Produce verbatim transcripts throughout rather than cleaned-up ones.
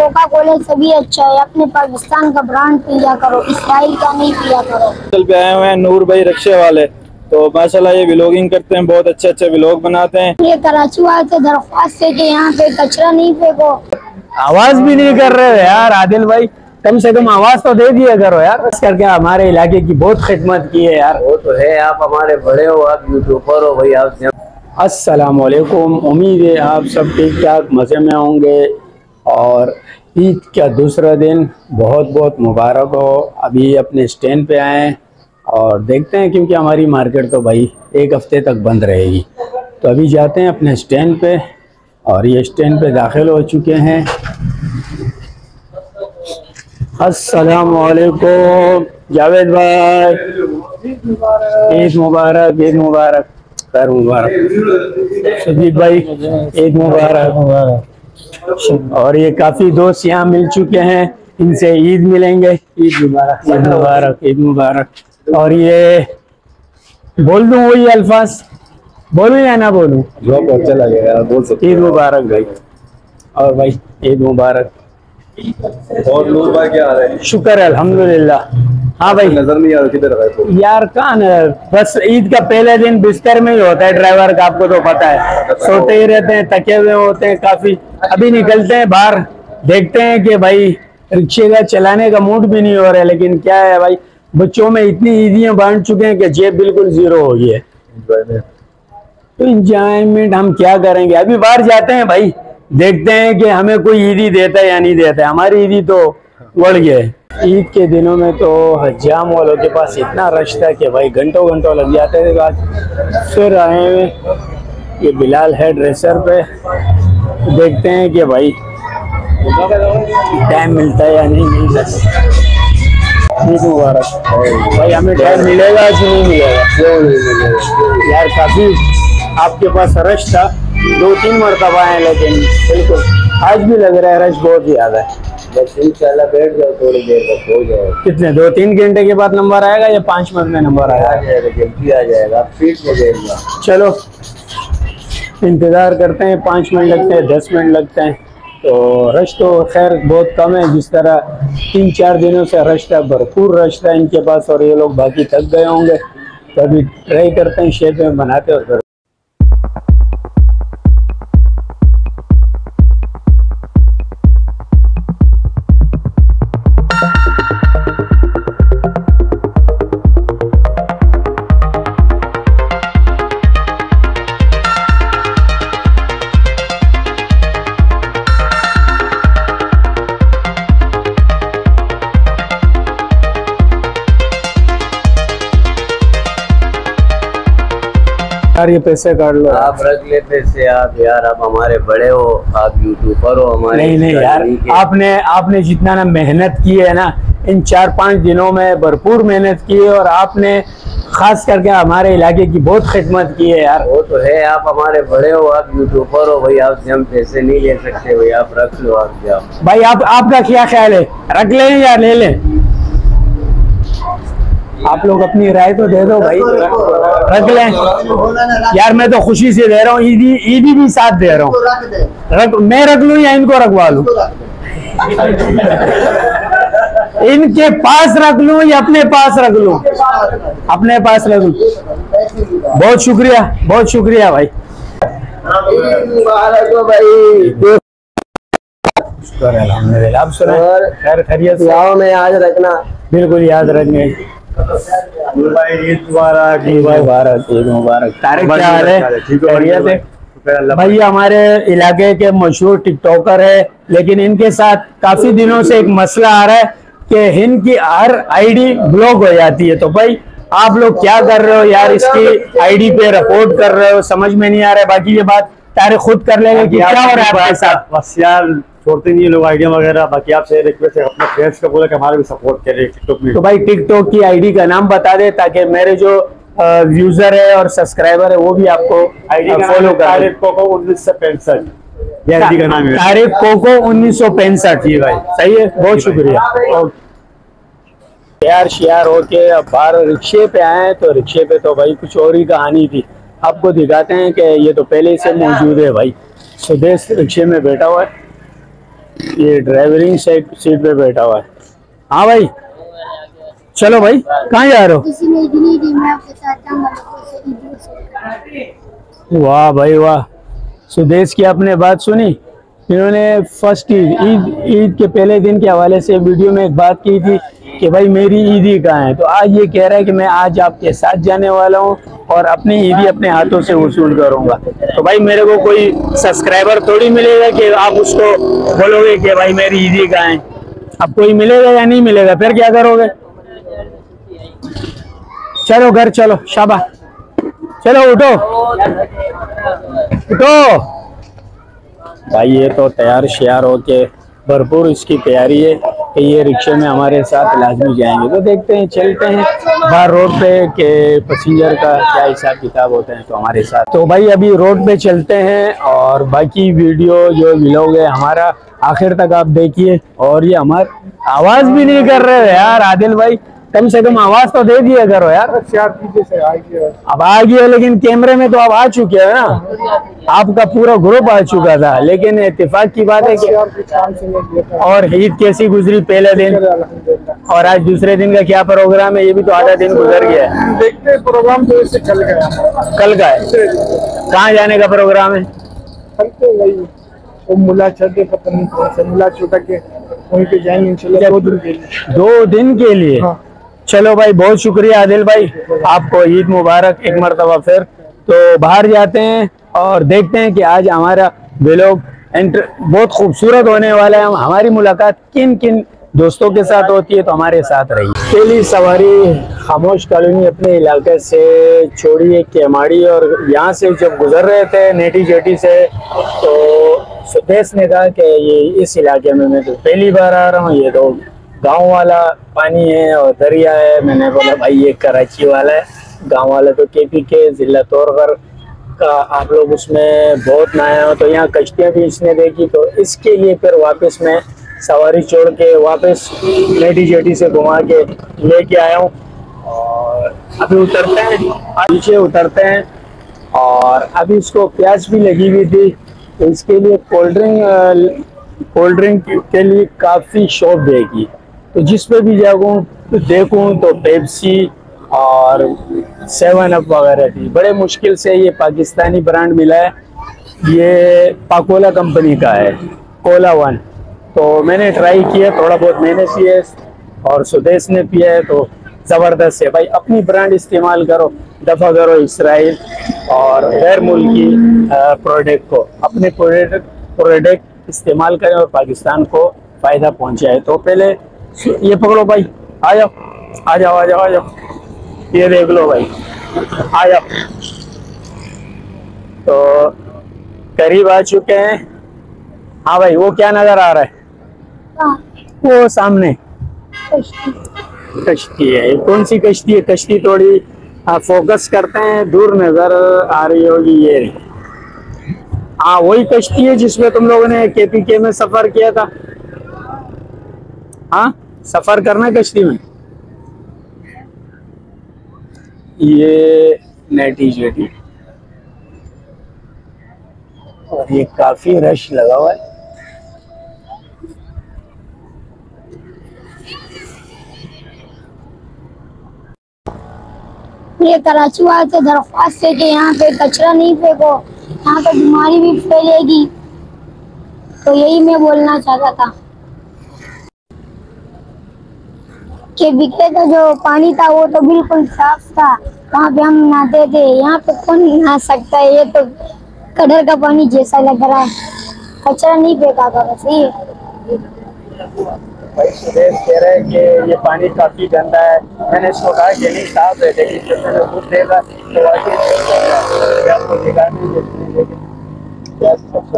Coca Cola से भी अच्छा है। अपने पाकिस्तान का ब्रांड पिया करो, इसराइल का नहीं पिया करो। चल पे आए हुए हैं नूर भाई रिक्शे वाले, तो माशाल्लाह ये व्लॉगिंग करते हैं, बहुत अच्छे अच्छे व्लॉग बनाते हैं। ये कराची वाले से दरख्वास्त है कि यहाँ पे कचरा नहीं फेंको। आवाज भी नहीं कर रहे हो यार आदिल भाई, कम से कम आवाज तो दे दिया करो यार। बस करके हमारे इलाके की बहुत खिदमत की है यार। वो तो है, आप हमारे बड़े हो, आप यूट्यूबर हो भाई। आप अस्सलाम वालेकुम, उम्मीद है आप सब ठीक ठाक मज़े में होंगे और ईद का दूसरा दिन बहुत बहुत मुबारक हो। अभी अपने स्टैंड पे आए और देखते हैं, क्योंकि हमारी मार्केट तो भाई एक हफ्ते तक बंद रहेगी, तो अभी जाते हैं अपने स्टैंड पे। और ये स्टैंड पे दाखिल हो चुके हैं। अस्सलाम वालेकुम जावेद भाई, ईद मुबारक, ईद मुबारक, खैर मुबारक। सदीक भाई ईद मुबारक। और ये काफ़ी दोस्त यहाँ मिल चुके हैं, इनसे ईद मिलेंगे। ईद मुबारक, ईद मुबारक, ईद मुबारक। और ये बोल दूँ वही अल्फाज, बोलूँ या ना बोलूँ? जो अच्छा लगेगा बोल सकते। ईद मुबारक भाई। और भाई ईद मुबारक। और नूर भाई क्या हाल है? शुक्र है अल्हम्दुलिल्लाह। हाँ भाई, नजर नहीं आ रहा किधर है यार कहाँ नजर, बस ईद का पहले दिन बिस्तर में ही होता है ड्राइवर का, आपको तो पता है, सोते ही रहते हैं, थके हुए होते हैं काफी। अभी निकलते हैं बाहर, देखते हैं कि भाई रिक्शे का चलाने का मूड भी नहीं हो रहा है, लेकिन क्या है भाई, बच्चों में इतनी ईदियां बांट चुके हैं कि जेब बिल्कुल जीरो हो गई है। तो इंजॉयमेंट हम क्या करेंगे, अभी बाहर जाते हैं भाई, देखते हैं कि हमें कोई ईदी देता है या नहीं देता है। हमारी ईदी तो बढ़ गए। ईद के दिनों में तो हज्जाम वालों के पास इतना रश था कि भाई घंटों घंटों लग जाते थे। आज फिर आए हुए, ये बिलाल है ड्रेसर पे, देखते हैं कि भाई टाइम मिलता है या नहीं मिलता। ईद मुबारक भाई, हमें टाइम मिलेगा कि नहीं मिलेगा? यार काफ़ी आपके पास रश था, दो तीन मरतबा है, लेकिन बिल्कुल आज भी लग रहा है रश बहुत ज़्यादा है। बस इंशाल्लाह बैठ जाओ, थोड़ी देर तक हो जाए। कितने, दो तीन घंटे के बाद नंबर आएगा या पाँच मिनट में नंबर आएगा? आ जाएगा, जल्दी आ जाएगा, आप सीट में बैठ जाओ। चलो इंतज़ार करते हैं, पाँच मिनट लगते हैं, दस मिनट लगते हैं। तो रश तो खैर बहुत कम है, जिस तरह तीन चार दिनों से रश था, भरपूर रश था इनके पास, और ये लोग बाकी थक गए होंगे। तो अभी ट्राई करते हैं, शेप में बनाते और यार ये पैसे काट लो। आप रख ले पैसे, आप यार आप हमारे बड़े हो, आप यूट्यूबर हो हमारे। नहीं नहीं यार, आपने आपने जितना ना मेहनत की है ना इन चार पांच दिनों में, भरपूर मेहनत की है, और आपने खास करके हमारे इलाके की बहुत खिदमत की है यार। वो तो है, आप हमारे बड़े हो, आप यूट्यूबर हो भाई, आपसे हम पैसे नहीं ले सकते भाई, आप रख लो, आप जाओ भाई। आप आपका क्या ख्याल है, रख लें या ले लें? आप लोग अपनी राय तो दे दो भाई, रख लें यार। मैं तो खुशी से दे रहा हूँ, ईदी ईदी भी साथ दे रहा हूँ। रख, मैं रख लूँ या इनको रखवा लूँ? इनके पास रख लूँ या अपने पास रख लूँ? अपने पास रख लूँ। बहुत शुक्रिया, बहुत शुक्रिया भाई। अल्हम्दुलिल्लाह। आप सुनाएं, खैर खैरियत से? गाँव में याद रखना, बिल्कुल याद रखेंगे। ईद मुबारक, ईद मुबारक, ईद मुबारक। तारिक क्या हाल है? खैरियत है भाई? हमारे इलाके के मशहूर टिकटॉकर है, लेकिन इनके साथ काफी दिनों से एक मसला आ रहा है कि इनकी हर आईडी ब्लॉक हो जाती है। तो भाई आप लोग क्या कर रहे हो यार, इसकी आईडी पे रिपोर्ट कर रहे हो, समझ में नहीं आ रहा है। बाकी ये बात तारिक खुद कर लेंगे कि क्या हो रहा है आपके साथ। बस यार छोड़ते नहीं लोग आइडिया वगैरह। बाकी आपसे रिक्वेस्ट है, अपने फ्रेंड्स को बोला कि हमारा भी सपोर्ट करें टिकटॉक में। तो भाई टिकटॉक की आईडी का नाम बता दे, ताकि मेरे जो व्यूजर है और सब्सक्राइबर है वो भी आपको आईडी फॉलो कर। तारिक कोको उन्नीस सौ पैंसठ ये आईडी का नाम है, तारिक कोको उन्नीस सौ पैंसठ। जी भाई सही है, बहुत शुक्रिया। तैयार शियार होके अब बाहर रिक्शे पे आए, तो रिक्शे पे तो भाई कुछ और ही कहानी थी। आपको दिखाते हैं कि ये तो पहले से मौजूद है भाई। सुदेश रिक्शे में बैठा हुआ है, ये ड्राइवरिंग सीट सीट पे बैठा हुआ है। हाँ भाई चलो भाई, कहाँ जा रहे हो? किसी ने ईद नहीं दी, मैं आपके साथ जाऊंगा से ईद। वाह भाई वाह, सुदेश की आपने बात सुनी। इन्होंने फर्स्ट ईद ईद ईद के पहले दिन के हवाले से वीडियो में एक बात की थी कि भाई मेरी ईदी कहाँ है, तो आज ये कह रहा है कि मैं आज आपके साथ जाने वाला हूँ और अपनी ईदी अपने हाथों से वसूल करूंगा। तो भाई मेरे को कोई सब्सक्राइबर थोड़ी मिलेगा कि आप उसको बोलोगे कि भाई मेरी ईदी कहाँ है। अब कोई मिलेगा या नहीं मिलेगा, फिर क्या करोगे? चलो घर चलो, शाबाश, चलो उठो उठो भाई। ये तो तैयार श्यार होके भरपूर इसकी तैयारी है कि ये रिक्शे में हमारे साथ लाजमी जाएंगे। तो देखते हैं, चलते हैं बाहर रोड पे के पैसेंजर का क्या हिसाब किताब होते हैं तो हमारे साथ। तो भाई अभी रोड पे चलते हैं और बाकी वीडियो जो व्लॉग है हमारा आखिर तक आप देखिए। और ये हमारे आवाज भी नहीं कर रहे हो यार आदिल भाई, कम से कम आवाज तो दे दिया करो यार। अब आ गई है लेकिन कैमरे में तो अब आ चुके हो ना, आपका पूरा ग्रुप आ चुका था। लेकिन इत्तेफाक की बात है कि और ईद कैसी गुजरी पहले दिन और आज दूसरे दिन का क्या प्रोग्राम है, ये भी तो आधा दिन गुजर गया है। देखते प्रोग्राम तो इससे कल गया कल का है, कहाँ जाने का प्रोग्राम है? वो मुला चढ़े पता नहीं कौन सा मुला छोटा के वहीं पे जाएंगे इंशाल्लाह दो दिन के लिए। दो दिन के लिए हाँ। चलो भाई बहुत शुक्रिया आदिल भाई, आपको ईद मुबारक एक मरतबा फिर। तो बाहर जाते हैं और देखते हैं कि आज हमारा व्लॉग बहुत खूबसूरत होने वाला है। हमारी मुलाकात किन किन दोस्तों के साथ होती है, तो हमारे साथ रही। पहली सवारी खामोश कॉलोनी अपने इलाके से छोड़ी है केमाड़ी, और यहाँ से जब गुजर रहे थे नेटी जेटी से तो सुदेश ने कहा कि ये इस इलाके में मैं तो पहली बार आ रहा हूँ, ये तो गांव वाला पानी है और दरिया है। मैंने बोला भाई ये कराची वाला है, गांव वाला तो केपी के जिला तौरगर का आप लोग उसमें बहुत नया हो, तो यहाँ कश्तियाँ भी इसने देखी। तो इसके लिए फिर वापस मैं सवारी छोड़ के वापस लेडी जेटी से घुमा के लेके आया हूँ। और अभी उतरते हैं, नीचे उतरते हैं। और अभी इसको प्यास भी लगी हुई थी, तो इसके लिए कोल्ड ड्रिंक कोल्ड ड्रिंक के लिए काफ़ी शॉप देगी। तो जिस पे भी जाऊँ तो देखूँ तो पेप्सी और सेवन अप वगैरह थी। बड़े मुश्किल से ये पाकिस्तानी ब्रांड मिला है, ये पाकोला कंपनी का है, कोला वन। तो मैंने ट्राई किया, थोड़ा बहुत मैंने पिया और सुदेश ने पिया है, तो ज़बरदस्त है भाई। अपनी ब्रांड इस्तेमाल करो, दफ़ा करो इसराइल और गैर मुल्की प्रोडक्ट को, अपने प्रोडक्ट प्रोडक्ट इस्तेमाल करें और पाकिस्तान को फ़ायदा पहुंचाए। तो पहले ये पकड़ो भाई, आ जाओ आ जाओ आ जाओ आ जाओ, ये देख लो भाई, आ जाओ। तो करीब आ चुके हैं। हाँ भाई वो क्या नज़र आ रहा है? वो सामने कश्ती है। ये कौन सी कश्ती है? कश्ती थोड़ी फोकस करते हैं, दूर नजर आ रही होगी ये। हाँ वही कश्ती है जिसमें तुम लोगों ने केपीके में सफर किया था। हाँ सफर करना कश्ती में। ये नेटी जेटी और ये काफी रश लगा हुआ है। ये कराची वाले से दरख्वास्त है कि यहाँ पे कचरा नहीं फेंको, यहाँ पे बीमारी भी फैलेगी। तो यही मैं बोलना चाहता था कि बिके का जो पानी था वो तो बिल्कुल साफ था, वहाँ पे हम नहाते थे। यहाँ पे कौन नहा सकता है? ये तो कदर का पानी जैसा लग रहा है। कचरा नहीं फेंका करो, सही है। भाई सुदेश कह रहे हैं कि ये पानी काफी गंदा है। मैंने इसको कहा कि नहीं साफ है, लेकिन जब मैंने दूध देखा तो वाकई आपको दिखा नहीं देती, लेकिन क्या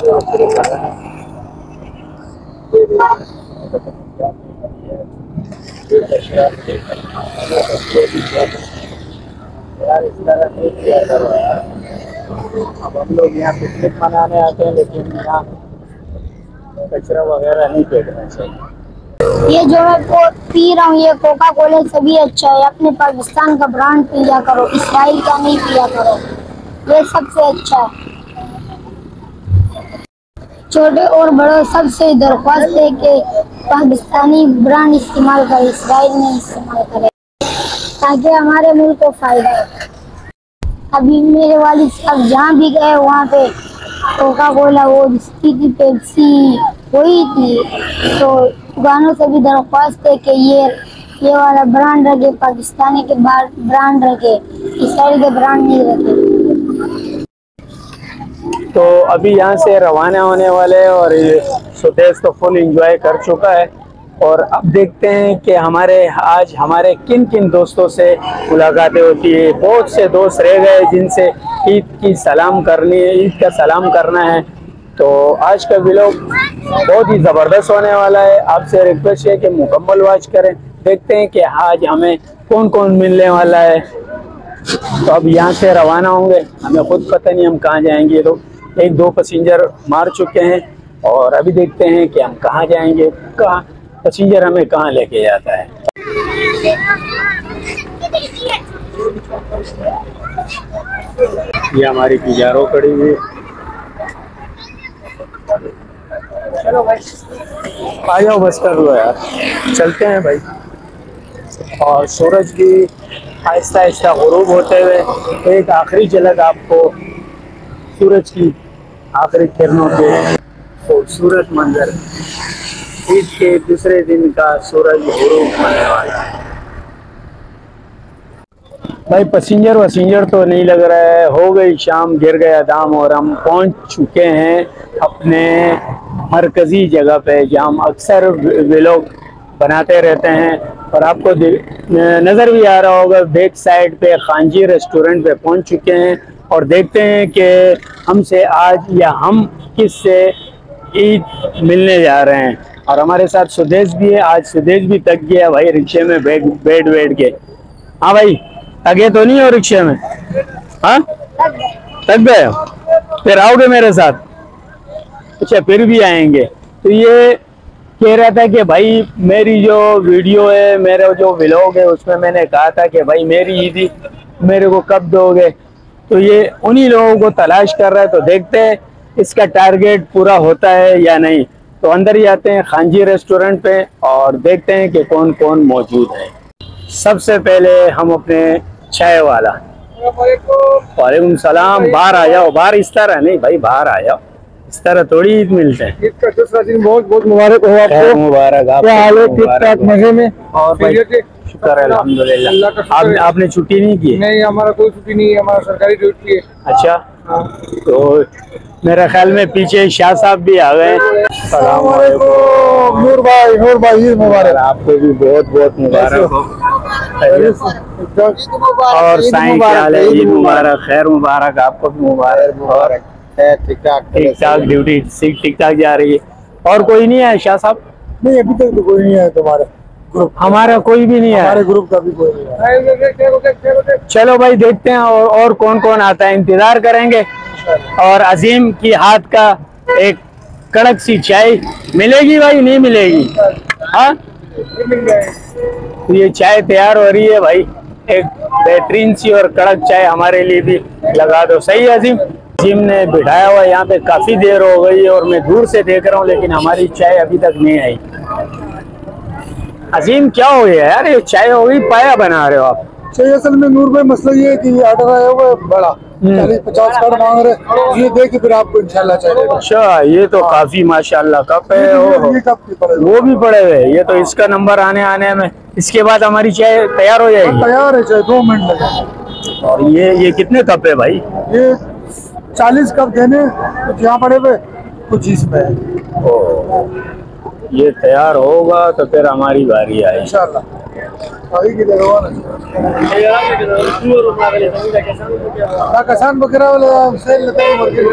यार इस तरह नहीं किया करो यार। अब हम लोग यहाँ पिकनिक मनाने आते हैं, लेकिन यहाँ कचरा वगैरह नहीं फेंकना चाहिए। ये जो मैं को पी रहा हूँ ये कोका कोला से भी अच्छा है। अपने पाकिस्तान का ब्रांड पिया करो, इसराइल का नहीं पिया करो, ये सबसे अच्छा है। छोटे और बड़ों सबसे दरख्वास्त है कि पाकिस्तानी ब्रांड इस्तेमाल करें, इसराइल में इस्तेमाल करें, ताकि हमारे मुल्क को फायदा हो। अभी मेरे वालिद साहब जहाँ भी गए वहाँ पे कोका कोला वो बिस्किट थी, पेप्सी वही थी, तो दुकानों से भी दरख्वास्त है कि ये ये वाला ब्रांड रखे, पाकिस्तानी के ब्रांड रखे, इसराइल के ब्रांड नहीं रखे। तो अभी यहाँ से रवाना होने वाले हैं और स्वदेश तो फुल एंजॉय कर चुका है। और अब देखते हैं कि हमारे आज हमारे किन किन दोस्तों से मुलाकातें होती है। बहुत से दोस्त रह गए जिनसे ईद की सलाम करनी है, ईद का सलाम करना है। तो आज का व्लॉग बहुत ही ज़बरदस्त होने वाला है। आपसे रिक्वेस्ट है कि मुकम्मल वॉच करें। देखते हैं कि आज हमें कौन कौन मिलने वाला है। तो अब यहाँ से रवाना होंगे, हमें खुद पता नहीं हम कहाँ जाएंगे। तो एक दो पैसेंजर मार चुके हैं और अभी देखते हैं कि हम कहाँ जाएंगे, कहाँ पैसेंजर हमें कहाँ लेके जाता है। ये हमारी पिजारो खड़ी हुई। चलो भाई आ जाओ, बस कर लो यार, चलते हैं भाई। और सूरज की आहिस्ता आहिस्ता गुरूब होते हुए एक आखिरी झलक आपको सूरज की आखिरी किरणों के खूबसूरत मंजर, ईद के दूसरे दिन का सूरज गुरूब होने वाला है। भाई पैसेंजर वसेंजर तो नहीं लग रहा है, हो गई शाम, गिर गया दाम और हम पहुंच चुके हैं अपने मरकज़ी जगह पे जहाँ हम अक्सर व्लॉग बनाते रहते हैं। और आपको नज़र भी आ रहा होगा बैक साइड पे खानजी रेस्टोरेंट पे पहुंच चुके हैं। और देखते हैं कि हमसे आज या हम किस से ईद मिलने जा रहे हैं। और हमारे साथ सुदेश भी है। आज सुदेश भी थक गया भाई रिक्शे में बैठ बैठ बैठ के। हाँ भाई, थके तो नहीं हो रिक्शे में? हाँ थक गए हो, फिर आओगे मेरे साथ? अच्छा, फिर भी आएंगे। तो ये कह रहा था कि भाई मेरी जो वीडियो है, मेरा जो व्लॉग है, उसमें मैंने कहा था कि भाई मेरी ईदी मेरे को कब दोगे। तो ये उन्हीं लोगों को तलाश कर रहा है। तो देखते हैं इसका टारगेट पूरा होता है या नहीं। तो अंदर ही आते हैं खानजी रेस्टोरेंट पे और देखते हैं कि कौन कौन मौजूद है। सबसे पहले हम अपने चाय वाला, वालेकुम सलाम, बाहर आ जाओ। बाहर इस तरह नहीं भाई, बाहर आ जाओ, इस तरह थोड़ी ईद मिलते हैं। ईद का दूसरा दिन बहुत बहुत मुबारक हो आपको। मुबारक आपको। क्या हाल है? ठीक ठाक, मजे में? और भाई शुक्र है अल्हम्दुलिल्लाह। आप, आपने छुट्टी नहीं की? नहीं, हमारा कोई छुट्टी नहीं है, हमारा सरकारी ड्यूटी है। अच्छा, तो मेरा ख्याल में पीछे शाह साहब भी आ गए। सलाम वालेकुम नूर भाई, नूर भाई ईद मुबारक। आपको भी बहुत बहुत मुबारक हो। और साईं क्या हाल है? ईद मुबारक, खैर मुबारक, आपको भी मुबारक। और ठीक ठाक ठीक ठाक ड्यूटी ठीक ठाक जा रही है। और कोई नहीं है शाह साहब? नहीं, अभी तक तो कोई नहीं है तुम्हारे ग्रुप। हमारा कोई भी नहीं है, हमारे ग्रुप का भी कोई नहीं है। चलो भाई देखते हैं और, और कौन कौन आता है, इंतजार करेंगे। और अजीम की हाथ का एक कड़क सी चाय मिलेगी भाई, नहीं मिलेगी? हाँ, ये चाय तैयार हो रही है भाई, एक बेहतरीन सी और कड़क चाय हमारे लिए भी लगा दो। सही है अजीम? अजीम ने बिठाया हुआ यहाँ पे काफी देर हो गई है और मैं दूर से देख रहा हूँ, लेकिन हमारी चाय अभी तक नहीं आई। अजीम क्या हो गया यार, ये चाय हो गई, पाया बना रहे हो आप? सही, असल में नूर भाई मसला ये है कि ये ऑर्डर आया हुआ है बड़ा, चालीस पचास कार्ड मांग रहे, ये दे के फिर आपको इंशाल्लाह चाहिए। अच्छा, ये तो काफी माशाल्लाह कप है। ये कप की पड़े वो भी पड़े हुए, ये तो इसका नंबर आने आने में, इसके बाद हमारी चाय तैयार हो जाएगी। तैयार है, चाहे दो मिनट लगे। और ये ये कितने कप है भाई? ये चालीस कप देने, कुछ यहाँ पड़े हुए, कुछ इसमें है। ओ, ये तैयार होगा तो फिर हमारी बारी आएगी इंशाल्लाह। आगे की जगह ना कसान बकरा वाला सेल लेता है मार्केट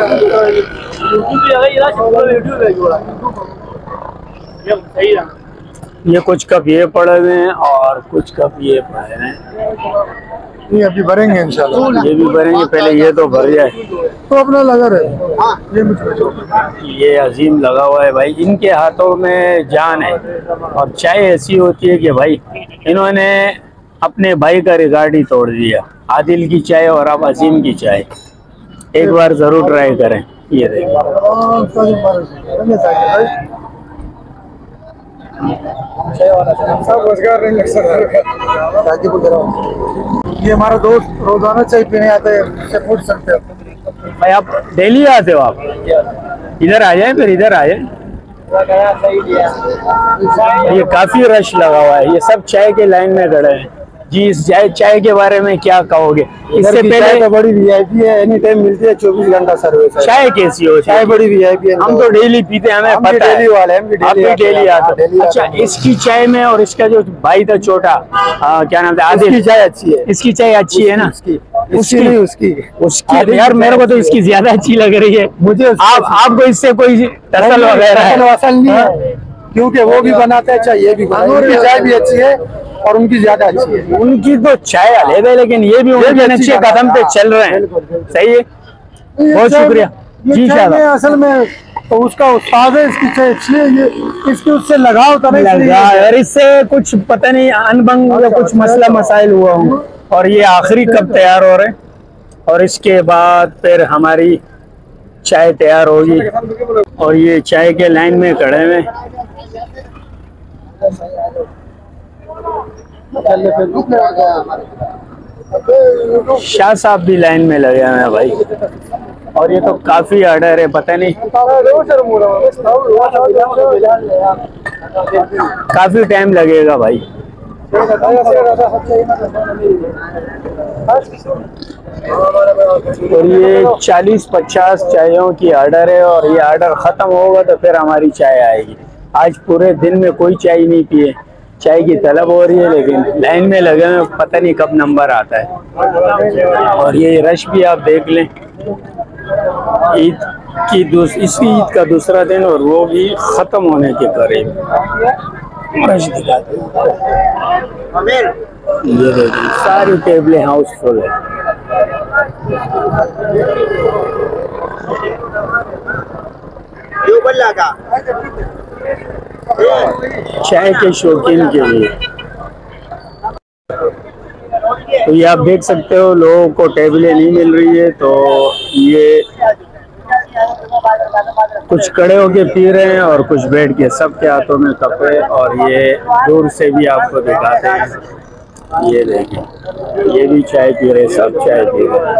का। ये कुछ कप ये पड़े हुए हैं और कुछ कप ये पड़े हैं। नहीं, अभी भरेंगे इंशाल्लाह। ये भी भरेंगे, पहले ये तो भर जाए। तो अपना लगा रहे, ये मुझे ये अजीम लगा हुआ है भाई, इनके हाथों में जान है। और चाय ऐसी होती है कि भाई इन्होंने अपने भाई का रिकॉर्ड ही तोड़ दिया। आदिल की चाय और अब अजीम की चाय, एक बार जरूर ट्राई करें। ये देखिए ये हमारा दोस्त रोजाना चाय पीने आता है, इससे पूछ सकते हो। भाई आप डेली आते हो? आप इधर आ जाए, फिर इधर आ जाए। ये काफी रश लगा हुआ है, ये सब चाय के लाइन में खड़े हैं जी। इस चाय चाय के बारे में क्या कहोगे? इससे पहले तो बड़ी वीआईपी है, एनी टाइम मिलती है, चौबीस घंटा सर्विस है। चाय कैसी हो? चाय बड़ी वीआईपी है। हम तो डेली पीते हैं, हमें हम भी पता है। डेली वाले हैं, हम भी आप डेली भी आते हैं। डेली आते हाँ, हो? डेली अच्छा, आते हैं। इसकी चाय में और इसका जो भाई था छोटा, आ, क्या नाम था, आदिल, इसकी चाय अच्छी है। इसकी चाय अच्छी है ना? उसकी उसकी नहीं उसकी उसकी आदिल यार की मेरे को तो चाय इसकी ज्यादा अच्छी लग रही है। मुझे उसकी आप अच्छी- आपको इससे कोई टसल वगैरह है? टसल वसल नहीं है, क्योंकि वो भी बनाते हैं चाय, ये भी बनाते हैं। उनकी चाय भी अच्छी है और उनकी ज्यादा अच्छी है। उनकी तो चाय अलग है, लेकिन ये भी उनके अच्छी अच्छे बात है। कदम पे चल रहे हैं। बिल्कुल, बिल्कुल। सही है, ये बहुत चाय- शुक्रिया ये जी। चाय शायद में असल में तो उसका उस्ताद है, इसकी चाय अच्छी है, ये इसकी उससे लगाव तो नहीं इसलिए- लगा और इससे कुछ पता नहीं अनबन या कुछ मसला मसाइल हुआ हो, और ये आखिरी कब तैयार हो रहे हैं, और इसके बाद फिर हमारी चाय तैयार होगी। और ये चाय के लाइन में खड़े हुए शाह साहब भी लाइन में लगे हुए हैं भाई। और ये तो काफी ऑर्डर है, पता नहीं काफी टाइम लगेगा भाई। और ये चालीस पचास चायों की ऑर्डर है, और ये ऑर्डर खत्म होगा तो फिर हमारी चाय आएगी। आज पूरे दिन में कोई चाय नहीं पिए, चाय की तलब हो रही है, लेकिन लाइन में लगे हुए, पता नहीं कब नंबर आता है। और ये रश भी आप देख लें, ईद की दूस इसी ईद का दूसरा दिन और वो भी खत्म होने के करीब। रश दिखाते हैं, ये देखिए सारी टेबलें हाउसफुल है। चाय के शौकीन के लिए तो ये आप देख सकते हो, लोगों को टेबलें नहीं मिल रही है, तो ये कुछ खड़े होके पी रहे हैं और कुछ बैठ के, सबके हाथों में कप है। और ये दूर से भी आपको दिखाते हैं, ये देखिए, ये भी चाय पी रहे, सब चाय पी रहे।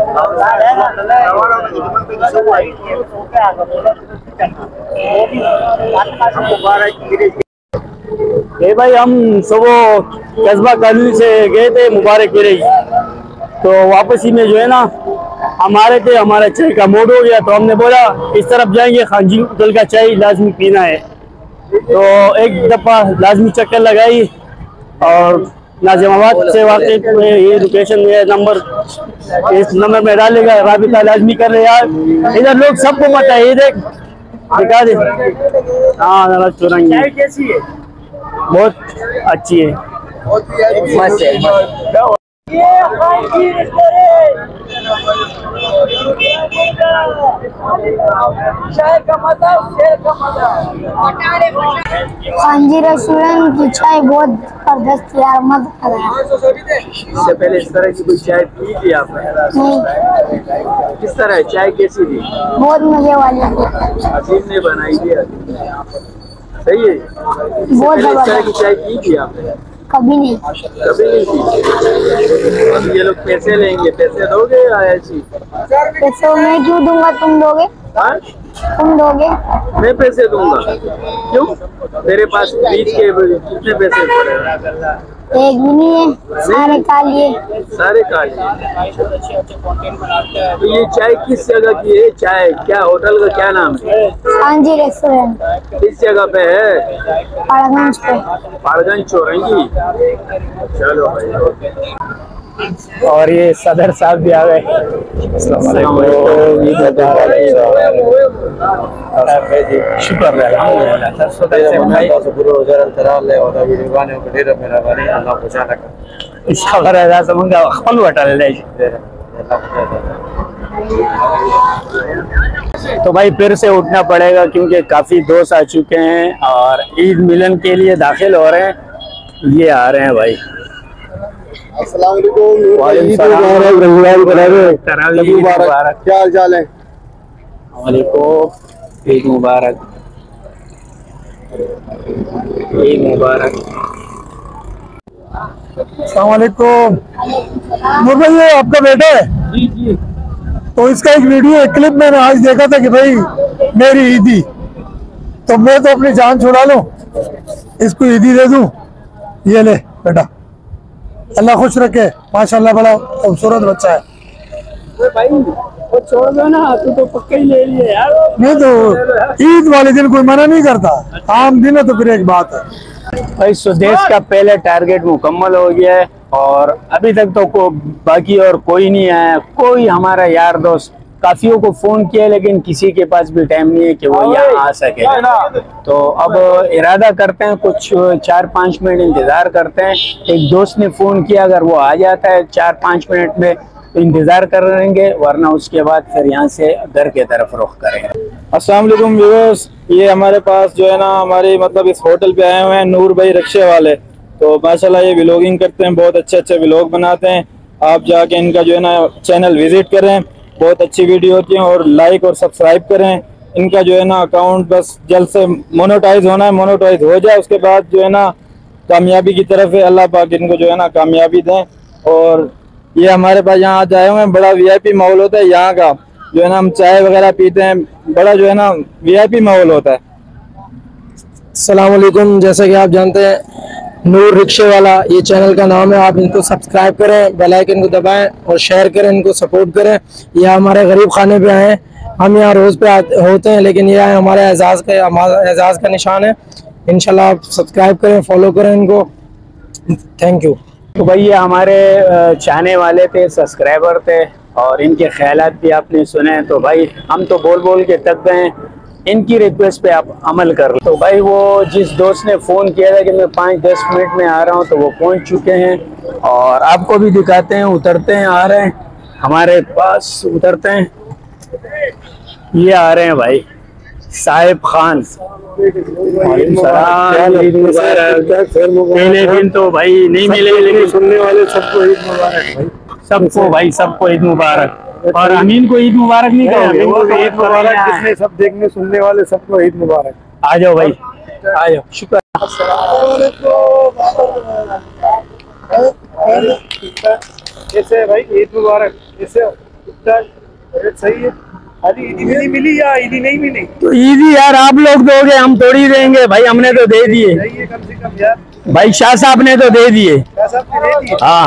ए भाई, हम सुबह कस्बा कॉलोनी से गए थे मुबारक गिरी, तो वापसी में जो है ना हमारे थे, हमारा चाय का मूड हो गया, तो हमने बोला इस तरफ जाएंगे, खानजी होटल का चाय लाजमी पीना है। तो एक दफ़ा लाजमी चक्कर लगाई, और नाजिमाबाद से वाकई में ये लोकेशन में नंबर इस नंबर में डालेगा, राबिता लाजमी कर रहे यार, इधर लोग सबको पता है। ये देख दिखा दे, हाँ चुरंगी चाय कैसी है? बहुत अच्छी है, मस्त है। खानजी रेस्टोरेंट की चाय बहुत जबरदस्त यार, मजा आ रहा है। इससे पहले इस तरह की कोई चाय पी थी आपने? नहीं, किस तरह चाय कैसी थी? बहुत मजे वाली थी। अजीम ने बनाई थी, सही है। बहुत इस तरह की जबरदस्त, चाय पी थी आपने? कभी नहीं। कभी नहीं पी। अब ये लोग पैसे लेंगे, पैसे दोगे या ऐसी? पैसे मैं क्यों दूंगा, तुम दोगे? हाँ? तुम दोगे? मैं पैसे दूंगा, क्यों? तेरे पास ईद के कितने पैसे पड़े? एक भी नहीं है, सारे खा लिए। सारे काले। तो ये चाय किस जगह की है? चाय क्या होटल का क्या नाम है? खानजी रेस्टोरेंट, किस जगह पे है? पाड़गंज पे। पाड़गंज चौरंगी। चलो भाई। और ये सदर साहब भी आ गए। शुक्र तो भाई फिर से उठना पड़ेगा, क्योंकि काफी दोस्त आ चुके हैं और ईद मिलन के लिए दाखिल हो रहे हैं। ये आ रहे हैं भाई। अस्सलाम वालेकुम। वालेकुम ईद सलाम। मुबारक, रमजान मुबारक, तरावीह ईद मुबारक। मुबारक। क्या हाल चाल है? वालेकुम, ईद मुबारक, ईद मुबारक। अस्सलाम वालेकुम। नूर भाई ये आपका बेटा है? जी जी। तो इसका एक वीडियो एक क्लिप मैंने आज देखा था कि भाई मेरी ईदी, तो मैं तो अपनी जान छुड़ा लूं, इसको ईदी दे दूं। ये ले बेटा, अल्लाह खुश रखे, माशाल्लाह बड़ा खूबसूरत बच्चा है। भाई वो छोड़ दो ना, तू तो पक्का ही ले लिए यार। नहीं तो ईद वाले दिन कोई मना नहीं करता, आम दिन है तो फिर एक बात है। भाई स्वदेश का पहले टारगेट मुकम्मल हो गया है और अभी तक तो को बाकी और कोई नहीं आया। कोई हमारा यार दोस्त, काफियों को फोन किया लेकिन किसी के पास भी टाइम नहीं है कि वो यहाँ आ सके। तो अब इरादा करते हैं कुछ चार पाँच मिनट इंतजार करते हैं। एक दोस्त ने फोन किया, अगर वो आ जाता है चार पाँच मिनट में तो इंतजार करेंगे, वरना उसके बाद फिर यहाँ से घर के तरफ रुख करेंगे। अस्सलाम वालेकुम व्यूअर्स, ये हमारे पास जो है ना हमारे मतलब इस होटल पे आए हुए हैं नूर भाई रिक्शे वाले। तो माशाल्लाह ये व्लॉगिंग करते हैं, बहुत अच्छे अच्छे व्लॉग बनाते हैं। आप जाके इनका जो है ना चैनल विजिट करें, बहुत अच्छी वीडियो होती है, और लाइक और सब्सक्राइब करें। इनका जो है ना अकाउंट बस जल्द से मोनेटाइज होना है, मोनेटाइज हो जाए उसके बाद जो है ना कामयाबी की तरफ है। अल्लाह पाक इनको जो है ना कामयाबी दें। और ये हमारे पास यहाँ आज आए हुए हैं, बड़ा वीआईपी माहौल होता है यहाँ का, जो है ना हम चाय वगैरह पीते हैं, बड़ा जो है ना वीआईपी माहौल होता है। अस्सलाम वालेकुम। जैसा कि आप जानते हैं नूर रिक्शे वाला ये चैनल का नाम है, आप इनको सब्सक्राइब करें, बेल आइकन को दबाएं और शेयर करें, इनको सपोर्ट करें। ये हमारे गरीब खाने पे आए हैं, हम यहाँ रोज़ पे आते होते हैं, लेकिन ये हमारे एजाज़ का एजाज़ का निशान है। इंशाल्लाह आप सब्सक्राइब करें, फॉलो करें इनको। Thank you. तो भाई ये हमारे चाहने वाले थे, सब्सक्राइबर थे, और इनके ख्यालात भी आपने सुने। तो भाई हम तो बोल बोल के थक गए, इनकी रिक्वेस्ट पे आप अमल कर लो। तो भाई वो जिस दोस्त ने फ़ोन किया था कि मैं पाँच दस मिनट में आ रहा हूँ, तो वो पहुँच चुके हैं और आपको भी दिखाते हैं। उतरते हैं, आ रहे हैं हमारे पास, उतरते हैं। ये आ रहे हैं भाई साहिब खान। पहले दिन तो भाई नहीं मिले, लेकिन सुनने वाले सबको ईद मुबारक भाई। सबको भाई सबको ईद मुबारक। और अमीन को ईद मुबारक नहीं कहोगे? वो तो ईद मुबारक, जिसने सब देखने सुनने वाले सबको ईद मुबारक। आ जाओ भाई, आ जाओ। शुक्र। कैसे भाई ईद मुबारक? कैसे सही है? अभी ईदी मिली मिली या ईदी नहीं मिली? तो ईदी यार आप लोग दोगे, हम थोड़ी देंगे भाई, हमने तो दे दिए कम से कम यार। भाई। शाह साहब ने तो दे दिए। हाँ,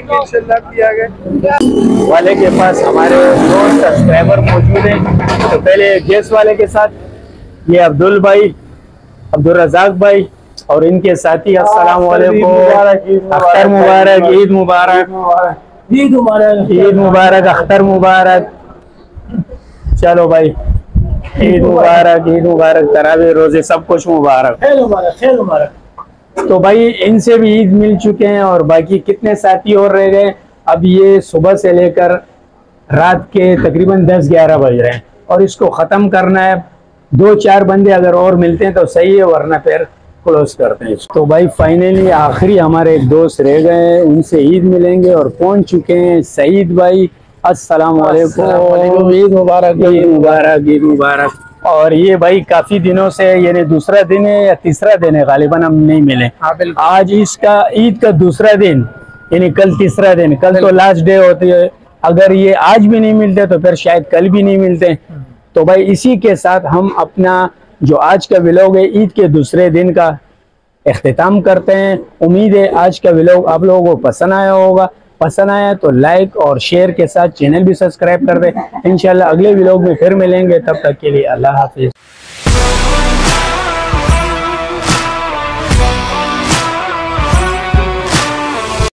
वाले के पास हमारे दो सब्सक्राइबर मौजूद हैं। तो पहले गैस वाले के साथ ये अब्दुल भाई, अब्दुल रजाक भाई और इनके साथी। अस्सलाम वालेकुम, अख्तर मुबारक, ईद मुबारक, ईद मुबारक, ईद मुबारक, अख्तर मुबारक। चलो भाई, ईद मुबारक, ईद मुबारक, तरावी रोजे सब कुछ मुबारक, खेल मुबारक। तो भाई इनसे भी ईद मिल चुके हैं और बाकी कितने साथी और रह गए। अब ये सुबह से लेकर रात के तकरीबन दस ग्यारह बज रहे हैं और इसको ख़त्म करना है। दो चार बंदे अगर और मिलते हैं तो सही है, वरना फिर क्लोज करते हैं। तो भाई फाइनली आखिरी हमारे एक दोस्त रह गए, उनसे ईद मिलेंगे और पहुंच चुके हैं। सईद भाई, अस्सलाम वालेकुम, ईद मुबारक, ईद मुबारक, ईद मुबारक। और ये भाई काफी दिनों से, यानी दूसरा दिन है या तीसरा दिन है, गालिबन हम नहीं मिले। आज इसका ईद का दूसरा दिन, यानी कल तीसरा दिन, कल तो लास्ट डे होती है। अगर ये आज भी नहीं मिलते तो फिर शायद कल भी नहीं मिलते। तो भाई इसी के साथ हम अपना जो आज का व्लॉग है ईद के दूसरे दिन का इख्तिताम करते हैं। उम्मीद है आज का व्लॉग आप लोगों को पसंद आया होगा। पसंद आया तो लाइक और शेयर के साथ चैनल भी सब्सक्राइब कर दें। इंशाल्लाह अगले व्लॉग में फिर मिलेंगे, तब तक के लिए अल्लाह हाफिज।